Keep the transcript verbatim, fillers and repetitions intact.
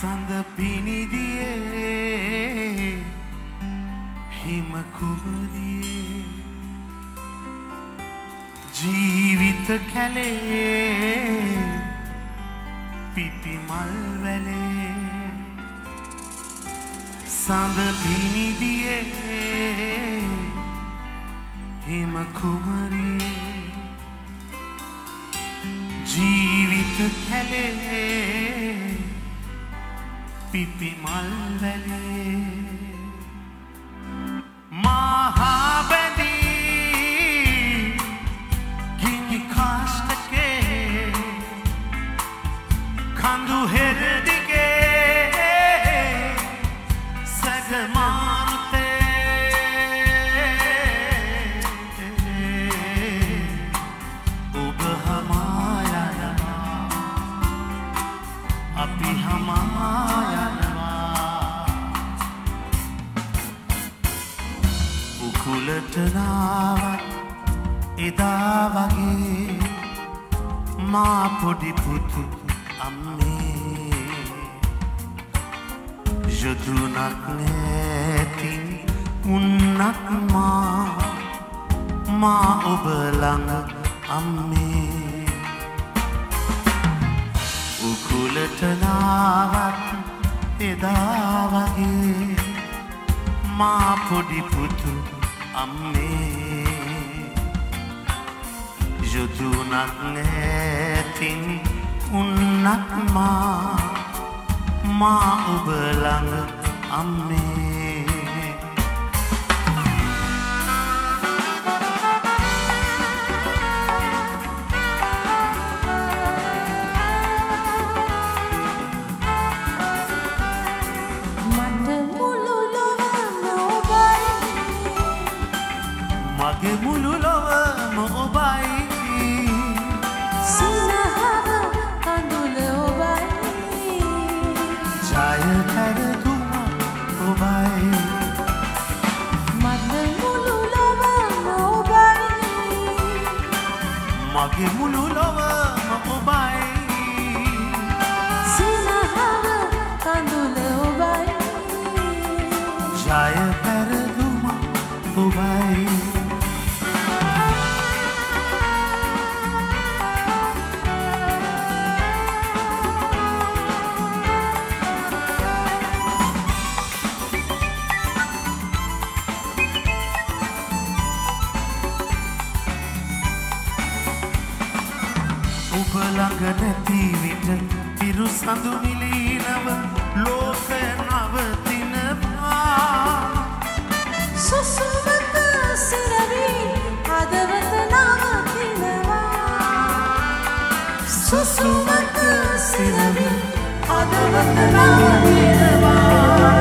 සඳ පිනිදියේ හිම කුමරියේ ජීවිත කැලේ පිපි මල් වැලේ සඳ පිනිදියේ හිම කුමරියේ ජීවිත කැලේ පිපි මල් වැලේ මහා බැඳී ගිනි කාස්ටකේ කඳු හෙර දිගේ සැග මාරුතේ ඔබ හමා යනවා අපි හමා උකුලට නාවත් එදා වගේ මා පොඩි පුතු අම්මේ යොදුනක් නැතින් උන්නක් මා මා ඔබ ළඟ අම්මේ උකුලට නාවත් එදා වගේ මා පොඩි පුතු අම්මේ යොදුනක් නැතින් උන්නක් මා මා ඔබ ළඟ අම්මේ මගේ මුළු ලොවම ඔබයි සිනහව කඳුල ඔබයි ජය පැරදුම ඔබයි මගේ මුළු ලොවම ඔබයි මගේ මුළු ලොවම ඔබයි සිනහව කඳුල ඔබයි ජය පැරදුම ඔබයි ඔබ ළඟ නැති විට පිරු සඳු මිලීනව ලෝකය නවතිනවා සුසුමක සිරවි හදවත නවතිනවා සුසුමක සිරවි හදවත නවතිනවා